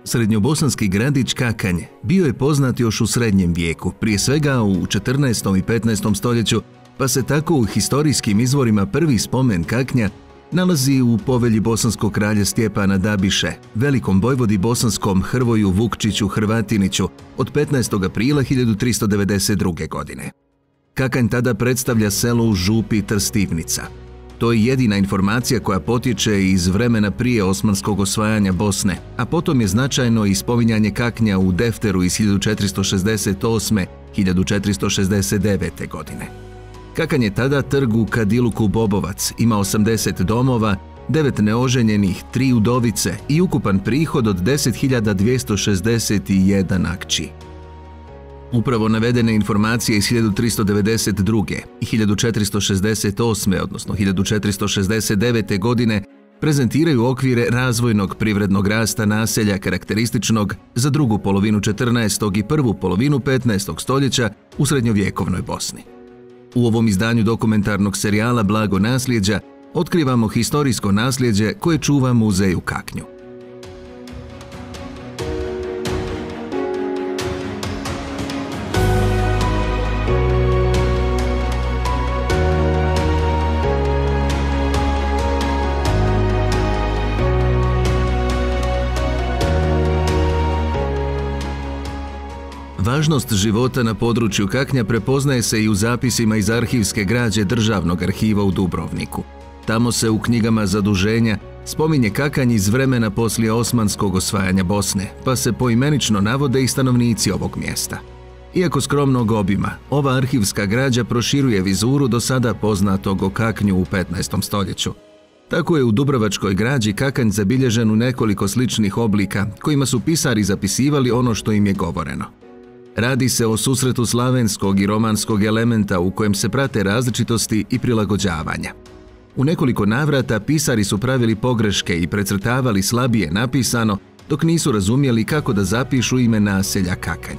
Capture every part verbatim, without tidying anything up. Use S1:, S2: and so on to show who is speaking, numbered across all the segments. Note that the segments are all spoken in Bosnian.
S1: Srednjobosanski gradić Kakanj bio je poznat još u srednjem vijeku, prije svega u četrnaestom i petnaestom stoljeću, pa se tako u historijskim izvorima prvi spomen Kaknja nalazi u povelji bosanskog kralja Stjepana Dabiše, velikom vojvodi bosanskom Hrvoju Vukčiću Hrvatiniću od petnaestog aprila hiljadu tristo devedeset druge. godine. Kakanj tada predstavlja selo u župi Trstivnica. To je jedina informacija koja potječe iz vremena prije osmanskog osvajanja Bosne, a potom je značajno i spominjanje Kaknja u defteru iz hiljadu četiristo šezdeset osme do hiljadu četiristo šezdeset devete. godine. Kakanj je tada trg u Kadiluku Bobovac, ima osamdeset domova, devet neoženjenih, tri udovice i ukupan prihod od deset hiljada dvjesto šezdeset jedan akći. Upravo navedene informacije iz hiljadu tristo devedeset druge. i hiljadu četiristo šezdeset osme. odnosno hiljadu četiristo šezdeset devete. godine prezentiraju okvire razvojnog privrednog rasta naselja karakterističnog za drugu polovinu četrnaestog i prvu polovinu petnaestog stoljeća u srednjovjekovnoj Bosni. U ovom izdanju dokumentarnog serijala Blago nasljeđa otkrivamo historijsko nasljeđe koje čuva muzej u Kaknju. Važnost života na području Kaknja prepoznaje se i u zapisima iz arhivske građe Državnog arhiva u Dubrovniku. Tamo se u knjigama zaduženja spominje Kakanj iz vremena poslije osmanskog osvajanja Bosne, pa se poimenično navode i stanovnici ovog mjesta. Iako skromnog obima, ova arhivska građa proširuje vizuru do sada poznatog o Kaknju u petnaestom stoljeću. Tako je u dubrovačkoj građi Kakanj zabilježen u nekoliko sličnih oblika, kojima su pisari zapisivali ono što im je govoreno. Radi se o susretu slavenskog i romanskog elementa u kojem se prate različitosti i prilagođavanja. U nekoliko navrata pisari su pravili pogreške i precrtavali slabije napisano, dok nisu razumjeli kako da zapišu ime naselja Kakanj.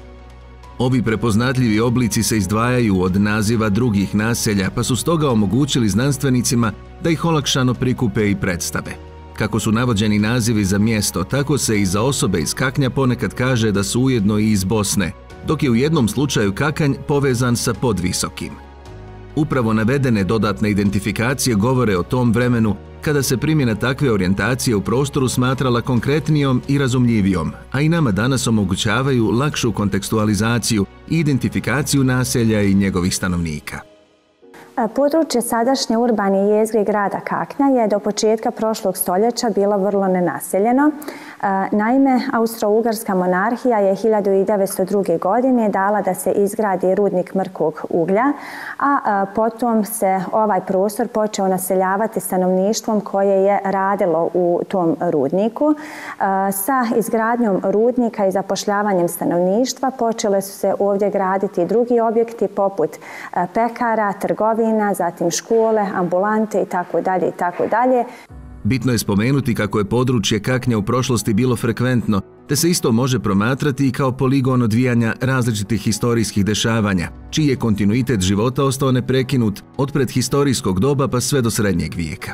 S1: Ovi prepoznatljivi oblici se izdvajaju od naziva drugih naselja, pa su stoga omogućili znanstvenicima da ih olakšano prikupe i predstave. Kako su navođeni nazivi za mjesto, tako se i za osobe iz Kaknja ponekad kaže da su ujedno i iz Bosne, dok je u jednom slučaju Kakanj povezan sa Podvisokim. Upravo navedene dodatne identifikacije govore o tom vremenu kada se primjena takve orijentacije u prostoru smatrala konkretnijom i razumljivijom, a i nama danas omogućavaju lakšu kontekstualizaciju i identifikaciju naselja i njegovih stanovnika.
S2: Područje sadašnje urbane jezgre grada Kaknja je do početka prošlog stoljeća bilo vrlo nenaseljeno. Naime, Austro-Ugarska monarhija je hiljadu devetsto druge. godine dala da se izgradi rudnik mrkog uglja, a potom se ovaj prostor počeo naseljavati stanovništvom koje je radilo u tom rudniku. Sa izgradnjom rudnika i zapošljavanjem stanovništva počele su se ovdje graditi drugi objekti poput pekara, trgovina, zatim škole, ambulante itd. itd.
S1: Bitno je spomenuti kako je područje Kaknja u prošlosti bilo frekventno, te se isto može promatrati i kao poligon odvijanja različitih historijskih dešavanja, čiji je kontinuitet života ostao neprekinut od predhistorijskog doba pa sve do srednjeg vijeka.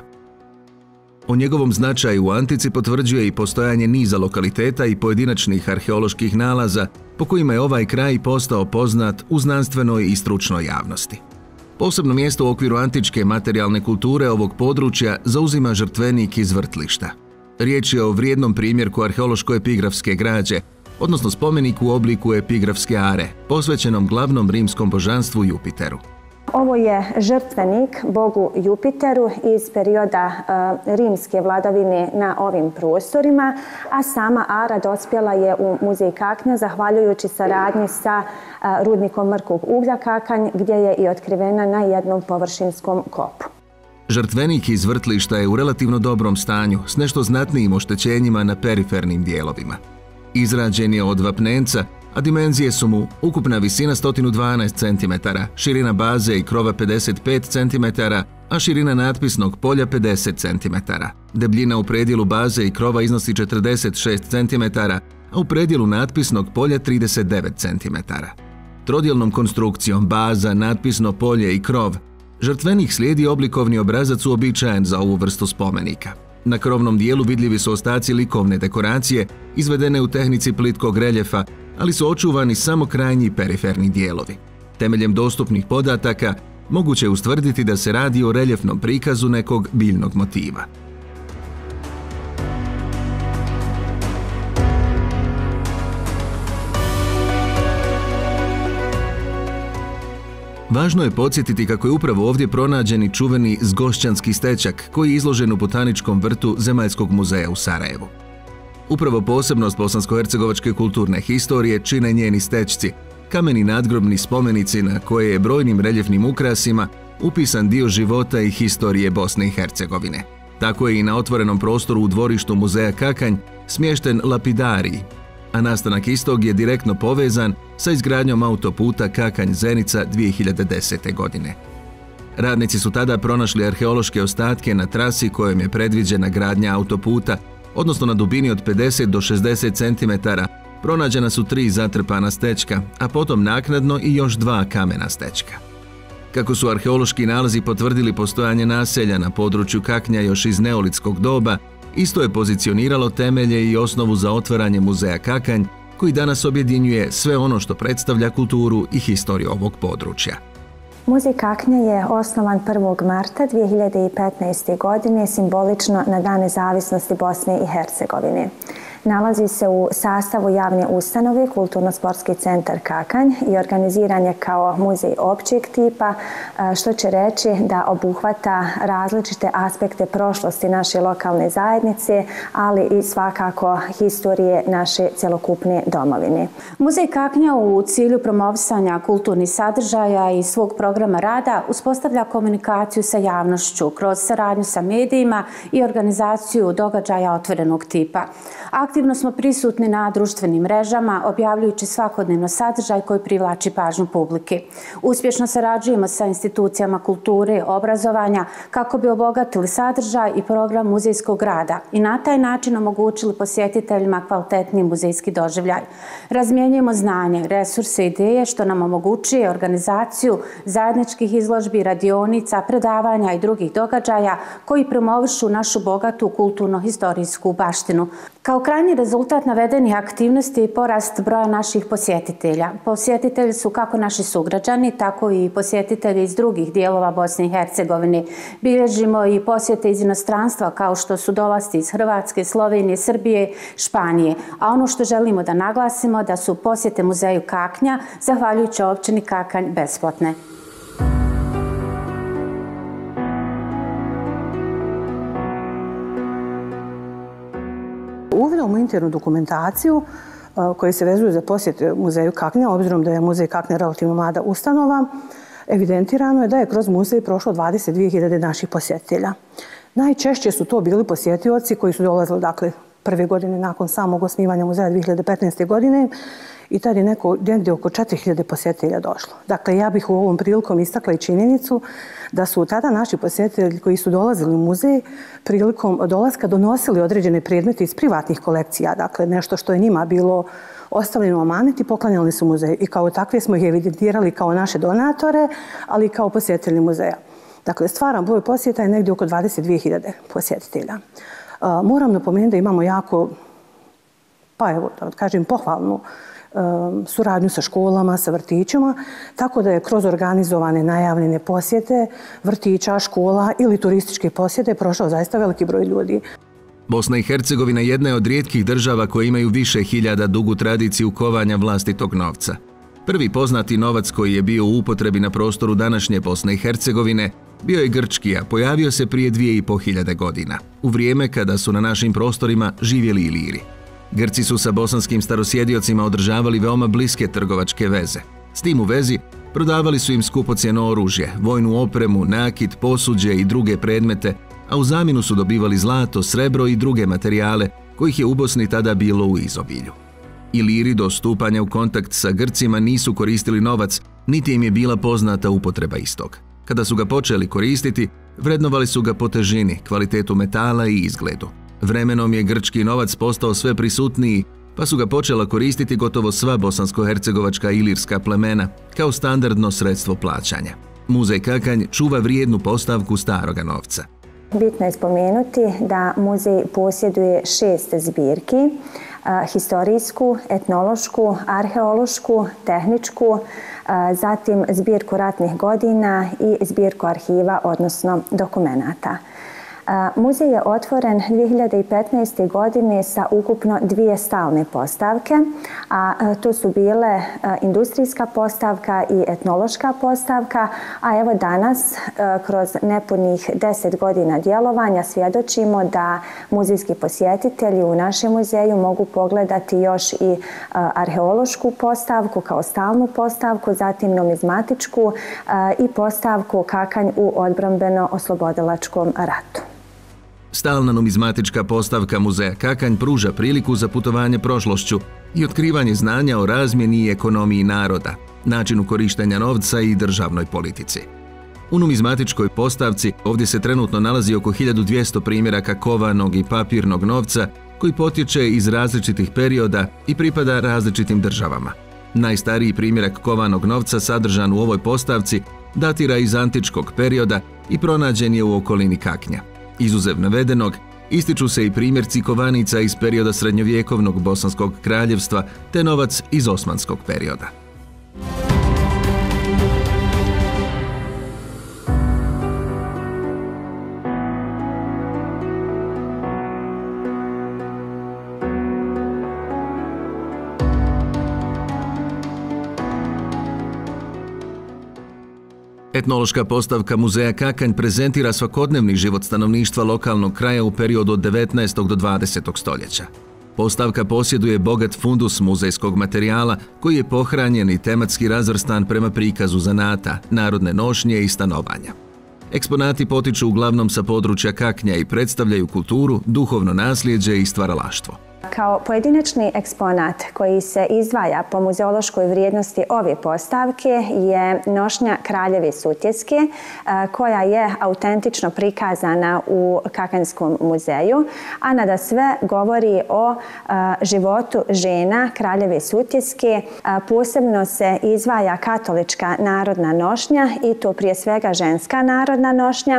S1: O njegovom značaju u antici potvrđuje i postojanje niza lokaliteta i pojedinačnih arheoloških nalaza po kojima je ovaj kraj postao poznat u znanstvenoj i stručnoj javnosti. Posebno mjesto u okviru antičke materijalne kulture ovog područja zauzima žrtvenik iz Vrtlišta. Riječ je o vrijednom primjerku arheološko-epigrafske građe, odnosno spomenik u obliku epigrafske are, posvećenom glavnom rimskom božanstvu Jupiteru.
S2: Ovo je žrtvenik bogu Jupiteru iz perioda uh, rimske vladavine na ovim prostorima, a sama ara dospjela je u muzej Kaknja zahvaljujući saradnji sa uh, rudnikom mrkog uglja Kakanj, gdje je i otkrivena na jednom površinskom kopu.
S1: Žrtvenik iz Vrtlišta je u relativno dobrom stanju, s nešto znatnijim oštećenjima na perifernim dijelovima. Izrađen je od vapnenca, a dimenzije su mu ukupna visina sto dvanaest centimetara, širina baze i krova pedeset pet centimetara, a širina natpisnog polja pedeset centimetara. Debljina u predjelu baze i krova iznosi četrdeset šest centimetara, a u predjelu natpisnog polja trideset devet centimetara. Trodjelnom konstrukcijom baza, natpisno polje i krov, žrtvenik slijedi oblikovni obrazac uobičajen za ovu vrstu spomenika. Na krovnom dijelu vidljivi su ostaci likovne dekoracije, izvedene u tehnici plitkog reljefa, ali su očuvani samo krajnji periferni dijelovi. Temeljem dostupnih podataka, moguće je ustvrditi da se radi o reljefnom prikazu nekog biljnog motiva. Važno je podsjetiti kako je upravo ovdje pronađen i čuveni Zgošćanski stečak koji je izložen u Botaničkom vrtu Zemaljskog muzeja u Sarajevu. Upravo posebnost bosansko-hercegovačke kulturne historije čine njeni stečci, kameni nadgrobni spomenici na koje je brojnim reljefnim ukrasima upisan dio života i historije Bosne i Hercegovine. Tako je i na otvorenom prostoru u dvorištu muzeja Kakanj smješten lapidarij, a nastanak istog je direktno povezan sa izgradnjom autoputa Kakanj-Zenica dvije hiljade desete. godine. Radnici su tada pronašli arheološke ostatke na trasi kojom je predviđena gradnja autoputa, odnosno na dubini od pedeset do šezdeset centimetara, pronađena su tri zatrpana stečka, a potom naknadno i još dva kamena stečka. Kako su arheološki nalazi potvrdili postojanje naselja na području Kaknja još iz neolitskog doba, isto je pozicioniralo temelje i osnovu za otvaranje muzeja Kakanj, koji danas objedinjuje sve ono što predstavlja kulturu i historiju ovog područja.
S2: Muzej Kaknja je osnovan prvog marta dvije hiljade petnaeste. godine simbolično na Dan nezavisnosti Bosne i Hercegovine. Nalazi se u sastavu javne ustanove Kulturno-sportski centar Kakanj i organiziran je kao muzej općeg tipa, što će reći da obuhvata različite aspekte prošlosti naše lokalne zajednice, ali i svakako historije naše cjelokupne domovine.
S3: Muzej Kaknja u cilju promovisanja kulturnih sadržaja i svog programa rada uspostavlja komunikaciju sa javnošću kroz saradnju sa medijima i organizaciju događaja otvorenog tipa. Aktivno smo prisutni na društvenim mrežama, objavljujući svakodnevno sadržaj koji privlači pažnju publike. Uspješno sarađujemo sa institucijama kulture, obrazovanja kako bi obogatili sadržaj i program muzejskog rada i na taj način omogućili posjetiteljima kvalitetni muzejski doživljaj. Razmjenjujemo znanje, resurse i ideje što nam omogućuje organizaciju zajedničkih izložbi, radionica, predavanja i drugih događaja koji promovišu našu bogatu kulturno-historijsku baštinu. Kao krajnji rezultat navedenih aktivnosti je porast broja naših posjetitelja. Posjetitelji su kako naši sugrađani, tako i posjetitelji iz drugih dijelova Bosne i Hercegovine. Bilježimo i posjete iz inostranstva kao što su dolasci iz Hrvatske, Slovenije, Srbije, Španije. A ono što želimo da naglasimo da su posjete muzeju Kaknja, zahvaljujući općini Kakanj, besplatne.
S4: Uvidom u internu dokumentaciju koja se vezuje za posjet muzeju Kaknja, obzirom da je muzej Kaknja relativno mlada ustanova, evidentirano je da je kroz muzej prošlo dvadeset dvije hiljade naših posjetitelja. Najčešće su to bili posjetioci koji su dolazili dakle, prve godine nakon samog osnivanja muzeja dvije hiljade petnaeste. godine i tad je neko, negdje oko četiri hiljade posjetitelja došlo. Dakle, ja bih u ovom prilikom istakla i činjenicu da su tada naši posjetitelji koji su dolazili u muzej prilikom dolaska donosili određene predmete iz privatnih kolekcija, dakle nešto što je njima bilo ostavljeno amanet i poklanjali su muzej. I kao takve smo ih evidentirali kao naše donatore, ali i kao posjetitelji muzeja. Dakle, stvaran broj posjeta je negdje oko dvadeset dvije hiljade posjetitelja. Moram napomenuti da imamo jako, pa evo da kažem, pohvalnu suradnju sa školama, sa vrtićima, tako da je kroz organizovane najavljene posjete vrtića, škola ili turističke posjete prošao zaista veliki broj ljudi.
S1: Bosna i Hercegovina jedna je od rijetkih država koje imaju više hiljada dugu tradiciju kovanja vlastitog novca. Prvi poznati novac koji je bio u upotrebi na prostoru današnje Bosne i Hercegovine bio je grčki, a pojavio se prije dvije i po hiljade godina, u vrijeme kada su na našim prostorima živjeli Iliri. Grci su sa bosanskim starosjediocima održavali veoma bliske trgovačke veze. S tim u vezi prodavali su im skupocjeno oružje, vojnu opremu, nakit, posuđe i druge predmete, a u zamjenu su dobivali zlato, srebro i druge materijale kojih je u Bosni tada bilo u izobilju. Iliri do stupanja u kontakt sa Grcima nisu koristili novac, niti im je bila poznata upotreba istog. Kada su ga počeli koristiti, vrednovali su ga po težini, kvalitetu metala i izgledu. Vremenom je grčki novac postao sve prisutniji, pa su ga počela koristiti gotovo sva bosansko-hercegovačka i ilirska plemena kao standardno sredstvo plaćanja. Muzej Kakanj čuva vrijednu postavku staroga novca.
S2: bitno je spomenuti da muzej posjeduje šest zbirki, historijsku, etnološku, arheološku, tehničku, zatim zbirku ratnih godina i zbirku arhiva, odnosno dokumenata. Muzej je otvoren dvije hiljade petnaeste. godine sa ukupno dvije stalne postavke, a to su bile industrijska postavka i etnološka postavka, a evo danas, kroz nepunih deset godina djelovanja, svjedočimo da muzejski posjetitelji u našem muzeju mogu pogledati još i arheološku postavku kao stalnu postavku, zatim numizmatičku i postavku Kakanj u odbrambeno-oslobodilačkom ratu.
S1: Stalna numizmatička postavka Muzeja Kakanj pruža priliku za putovanje prošlošću i otkrivanje znanja o razmjeni i ekonomiji naroda, načinu korištenja novca i državnoj politici. U numizmatičkoj postavci ovdje se trenutno nalazi oko hiljadu dvjesto primjeraka kovanog i papirnog novca koji potječe iz različitih perioda i pripada različitim državama. Najstariji primjerak kovanog novca sadržan u ovoj postavci datira iz antičkog perioda i pronađen je u okolini Kaknja. Izuzev navedenog, ističu se i primjerci kovanica iz perioda srednjovjekovnog Bosanskog kraljevstva te novac iz osmanskog perioda. Etnološka postavka Muzeja Kakanj prezentira svakodnevni život stanovništva lokalnog kraja u periodu od devetnaestog do dvadesetog stoljeća. Postavka posjeduje bogat fundus muzejskog materijala koji je pohranjen i tematski razvrstan prema prikazu zanata, narodne nošnje i stanovanja. Eksponati potiču uglavnom sa područja Kaknja i predstavljaju kulturu, duhovno nasljeđe i stvaralaštvo.
S2: Kao pojedinačni eksponat koji se izdvaja po muzeološkoj vrijednosti ove postavke je nošnja Kraljeve Sutjeske, koja je autentično prikazana u Kakanjskom muzeju, a nada sve govori o životu žena Kraljeve Sutjeske. Posebno se izdvaja katolička narodna nošnja i to prije svega ženska narodna nošnja.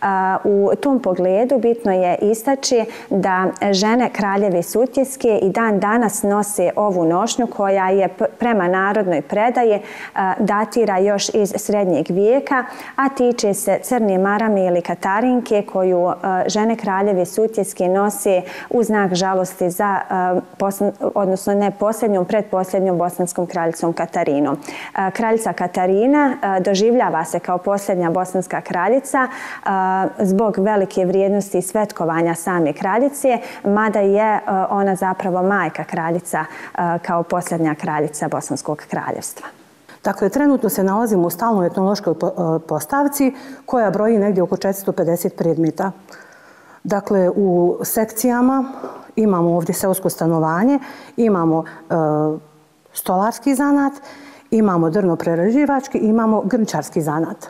S2: U tom pogledu bitno je istaći da žene Kraljeve Sutjeske i dan danas nose ovu nošnju koja je prema narodnoj predaji datira još iz srednjeg vijeka, a tiče se crne marame ili katarinke koju žene Kraljeve Sutjeske nose u znak žalosti za, odnosno ne posljednjom, predposljednjom bosanskom kraljicom Katarinom. Kraljica Katarina doživljava se kao posljednja bosanska kraljica zbog velike vrijednosti i svetkovanja same kraljice, mada je ona zapravo majka kraljica kao posljednja kraljica Bosanskog kraljevstva.
S4: Dakle, trenutno se nalazimo u stalnoj etnološkoj postavci koja broji negdje oko četiristo pedeset predmeta. Dakle, u sekcijama imamo ovdje seosko stanovanje, imamo e, stolarski zanat, imamo drvno-prerađivački, imamo grnčarski zanat.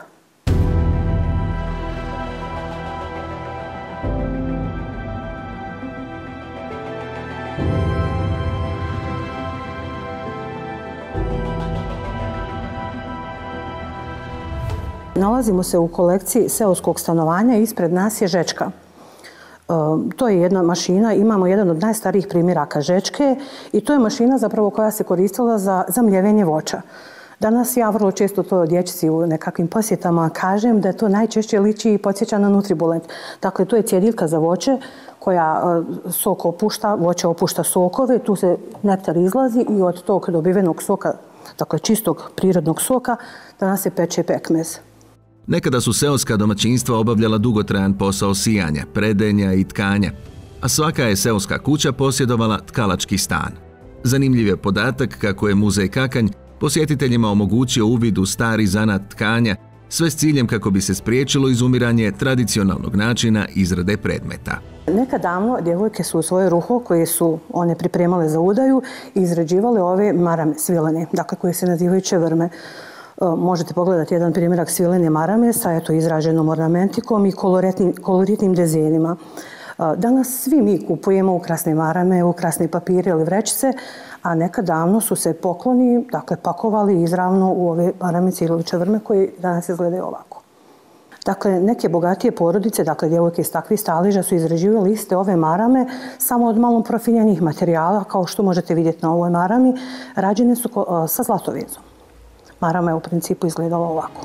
S4: Nalazimo se u kolekciji seoskog stanovanja, ispred nas je žečka. To je jedna mašina, imamo jedan od najstarijih primjeraka žečke i to je mašina zapravo koja se koristila za, za mljevenje voća. Danas ja vrlo često to dječci u nekakvim posjetama kažem da to najčešće liči i podsjeća na Nutribulent. Dakle, to je cjediljka za voće koja sok opušta, voće opušta sokove, tu se nektar izlazi i od tog dobivenog soka, dakle čistog prirodnog soka, danas se peče pekmez.
S1: Nekada su seoska domaćinstva obavljala dugotrajan posao sijanja, predenja i tkanja, a svaka je seoska kuća posjedovala tkalački stan. Zanimljiv je podatak kako je Muzej Kakanj posjetiteljima omogućio uvid u stari zanat tkanja, sve s ciljem kako bi se spriječilo izumiranje tradicionalnog načina izrade predmeta.
S4: Nekad davno djevojke su u svoje ruho koje su one pripremale za udaju i izrađivale ove marame svilene, dakle koje se nazivaju čevrme. Možete pogledati jedan primjerak svilene marame sa eto, izraženom ornamentikom i koloritnim, koloritnim dezenima. Danas svi mi kupujemo ukrasne marame, ukrasne papire ili vrećice, a nekad davno su se pokloni dakle, pakovali izravno u ove maramice ili čevrme koje danas izgledaju ovako. Dakle, neke bogatije porodice, dakle djevojke iz takvih staleža su izrađivali iste ove marame samo od malo profinjenih materijala, kao što možete vidjeti na ovoj marami, rađene su sa zlatovezom. Marama je u principu izgledala ovako.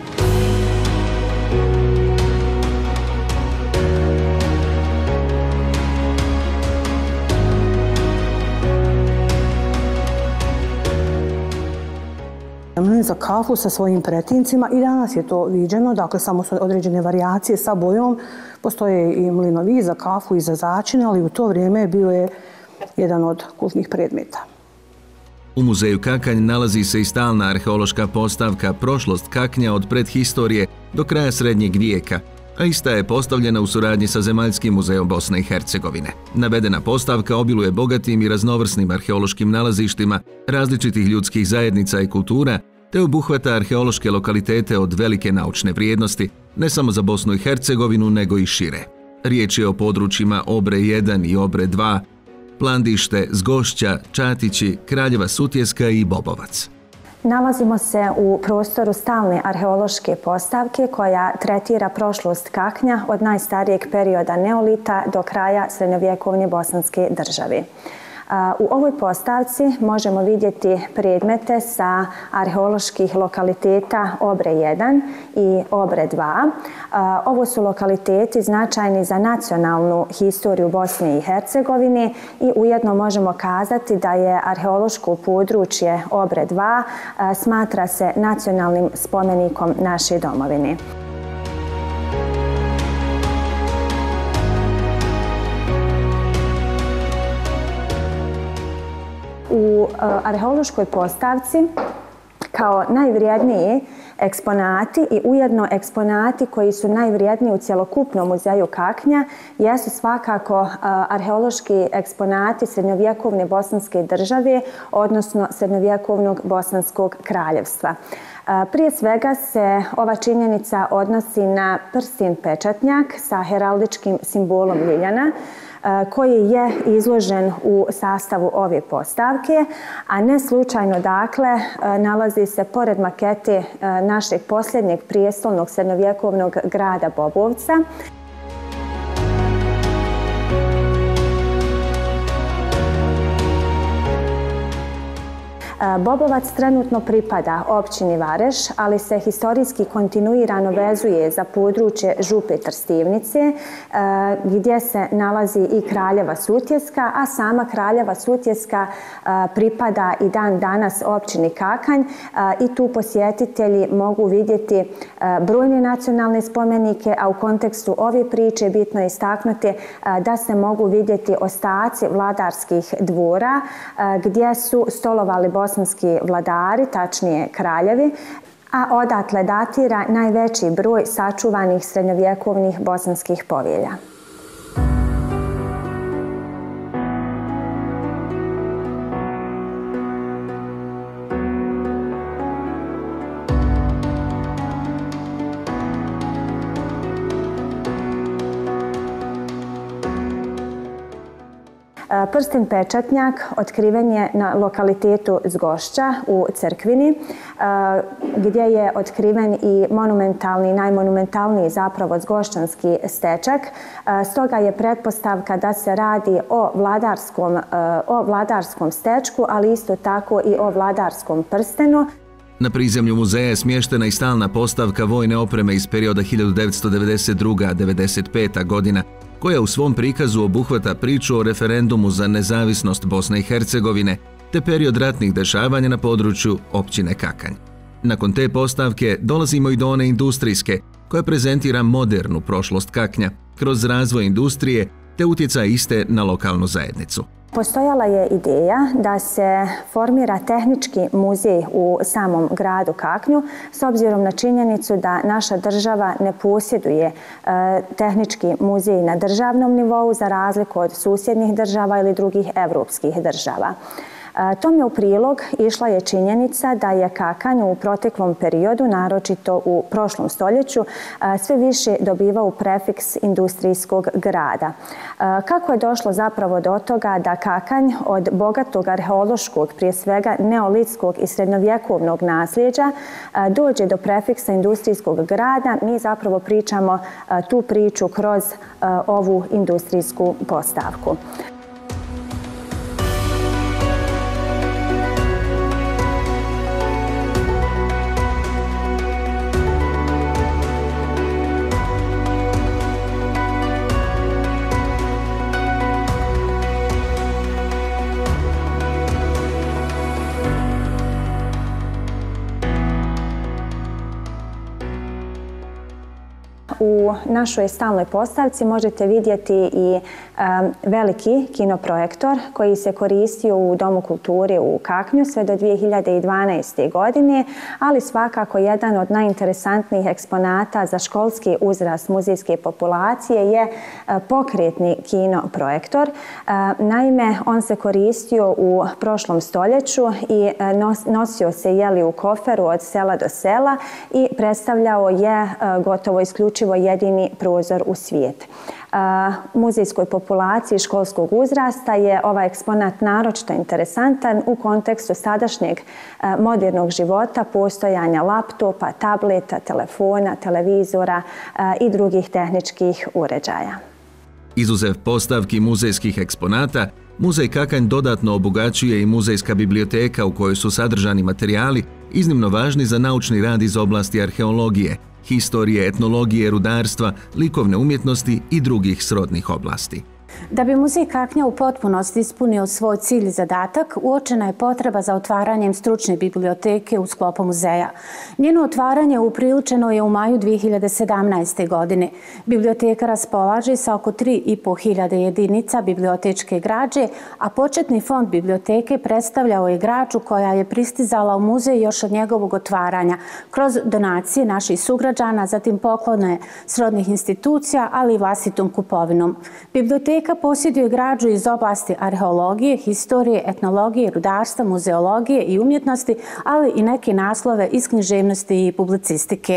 S4: Za kafu sa svojim pretincima i danas je to viđeno, dakle samo su određene varijacije sa bojom, postoje i mlinovi za kafu i za začine, ali u to vrijeme bio je jedan od kultnih predmeta.
S1: U muzeju Kakanj nalazi se i stalna arheološka postavka Prošlost Kaknja od predhistorije do kraja srednjeg vijeka, a ista je postavljena u suradnji sa Zemaljskim muzejom Bosne i Hercegovine. Navedena postavka obiluje bogatim i raznovrsnim arheološkim nalazištima različitih ljudskih zajednica i kultura, te obuhvata arheološke lokalitete od velike naučne vrijednosti, ne samo za Bosnu i Hercegovinu, nego i šire. Riječ je o područjima Obre jedan i Obre dva, Plandište, Zgošća, Čatići, Kraljeva Sutjeska i Bobovac.
S2: Nalazimo se u prostoru stalne arheološke postavke koja tretira prošlost Kaknja od najstarijeg perioda neolita do kraja srednjovjekovne bosanske države. U ovoj postavci možemo vidjeti predmete sa arheoloških lokaliteta Obre jedan i Obre dva. Ovo su lokaliteti značajni za nacionalnu historiju Bosne i Hercegovine i ujedno možemo kazati da je arheološko područje Obre dva smatra se nacionalnim spomenikom naše domovine. U arheološkoj postavci kao najvrijedniji eksponati i ujedno eksponati koji su najvrijedniji u cjelokupnom muzeju Kaknja jesu svakako arheološki eksponati srednjovjekovne bosanske države, odnosno srednjovjekovnog bosanskog kraljevstva. Prije svega se ova činjenica odnosi na prstin pečatnjak sa heraldičkim simbolom ljiljana, koji je izložen u sastavu ove postavke, a ne slučajno dakle nalazi se pored makete našeg posljednjeg prijestolnog srednjovjekovnog grada Bobovca. Bobovac trenutno pripada općini Vareš, ali se historijski kontinuirano vezuje za područje Župe Trstivnice, gdje se nalazi i Kraljeva Sutjeska, a sama Kraljeva Sutjeska pripada i dan danas općini Kakanj i tu posjetitelji mogu vidjeti brojne nacionalne spomenike, a u kontekstu ove priče bitno je istaknuti da se mogu vidjeti ostaci vladarskih dvora gdje su stolovali bosanski vladari, tačnije kraljevi, a odatle datira najveći broj sačuvanih srednjovjekovnih bosanskih povelja. Prstin pečatnjak otkriven je na lokalitetu Zgošća u Crkvini, gdje je otkriven i monumentalni, najmonumentalniji zapravo zgošćanski stečak. Stoga je pretpostavka da se radi o vladarskom, o vladarskom stečku, ali isto tako i o vladarskom prstenu.
S1: Na prizemlju muzeja je smještena i stalna postavka vojne opreme iz perioda hiljadu devetsto devedeset druga do devedeset peta godina, koja u svom prikazu obuhvata priču o referendumu za nezavisnost Bosne i Hercegovine te period ratnih dešavanja na području općine Kakanj. Nakon te postavke dolazimo i do one industrijske, koja prezentira modernu prošlost Kaknja kroz razvoj industrije te utjecaj iste na lokalnu zajednicu.
S2: Postojala je ideja da se formira tehnički muzej u samom gradu Kaknju, s obzirom na činjenicu da naša država ne posjeduje tehnički muzej na državnom nivou za razliku od susjednih država ili drugih evropskih država. Tome u prilog išla je činjenica da je kakanj u proteklom periodu, naročito u prošlom stoljeću, sve više dobivao prefiks industrijskog grada. Kako je došlo zapravo do toga da kakanj od bogatog arheološkog, prije svega neolitskog i srednjovjekovnog nasljeđa, dođe do prefiksa industrijskog grada, mi zapravo pričamo tu priču kroz ovu industrijsku postavku. U našoj stalnoj postavci možete vidjeti i veliki kinoprojektor koji se koristio u Domu kulture u Kaknju sve do dvije hiljade dvanaeste. godine, ali svakako jedan od najinteresantnijih eksponata za školski uzrast muzejske populacije je pokretni kinoprojektor. Naime, on se koristio u prošlom stoljeću i nosio se jeli u koferu od sela do sela i predstavljao je gotovo isključivo jedini prozor u svijet. Muzejskoj populaciji školskog uzrasta je ovaj eksponat naročito interesantan u kontekstu sadašnjeg modernog života, postojanja laptopa, tableta, telefona, televizora i drugih tehničkih uređaja.
S1: Izuzev postavki muzejskih eksponata, Muzej Kakanj dodatno obogaćuje i muzejska biblioteka u kojoj su sadržani materijali iznimno važni za naučni rad iz oblasti arheologije, historije, etnologije, rudarstva, likovne umjetnosti i drugih srodnih oblasti.
S3: Da bi Muzej Kaknja u potpunosti ispunio svoj cilj i zadatak, uočena je potreba za otvaranjem stručne biblioteke u sklopu muzeja. Njeno otvaranje upriličeno je u maju dvije hiljade sedamnaeste. godine. Biblioteka raspolaže sa oko tri i po hiljade jedinica bibliotečke građe, a početni fond biblioteke predstavljao je građu koja je pristizala u muzej još od njegovog otvaranja, kroz donacije naših sugrađana, zatim poklone srodnih institucija, ali i vlastitom kupovinom. Biblioteka posjeduje građu iz oblasti arheologije, historije, etnologije, rudarstva, muzeologije i umjetnosti, ali i neke naslove iz književnosti i publicistike.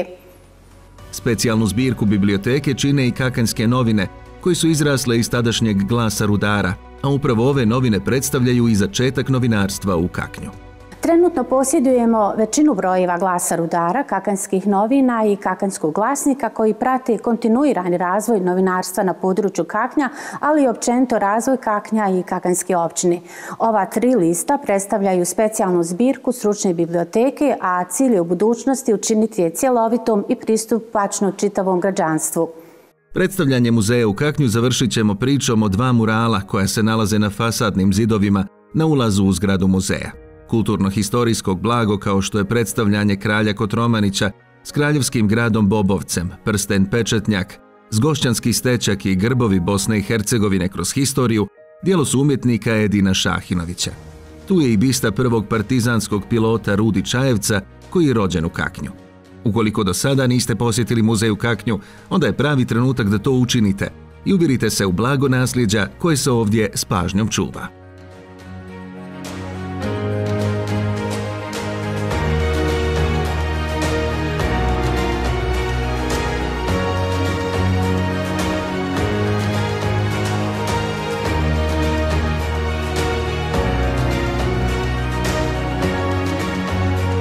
S1: Specijalnu zbirku biblioteke čine i kakanjske novine, koji su izrasle iz tadašnjeg Glasa rudara, a upravo ove novine predstavljaju i začetak novinarstva u Kaknju.
S3: Trenutno posjedujemo većinu brojeva Glasa rudara, kakanjskih novina i kakanjskog glasnika koji prate kontinuirani razvoj novinarstva na području Kaknja, ali i općenito razvoj Kaknja i kakanjske općine. Ova tri lista predstavljaju specijalnu zbirku stručne biblioteke, a cilj je u budućnosti učiniti je cjelovitom i pristupačno čitavom građanstvu.
S1: Predstavljanje muzeja u Kaknju završit ćemo pričom o dva murala koja se nalaze na fasadnim zidovima na ulazu u zgradu muzeja. Kulturno-historijskog blago kao što je predstavljanje kralja Kotromanića s kraljevskim gradom Bobovcem, prsten pečetnjak, zgošćanski stečak i grbovi Bosne i Hercegovine kroz historiju, djelo su umjetnika Edina Šahinovića. Tu je i bista prvog partizanskog pilota Rudi Čajevca koji je rođen u Kaknju. Ukoliko do sada niste posjetili muzej u Kaknju, onda je pravi trenutak da to učinite i uvjerite se u blago nasljeđa koje se ovdje s pažnjom čuva.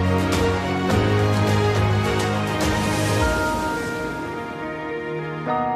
S2: Bye.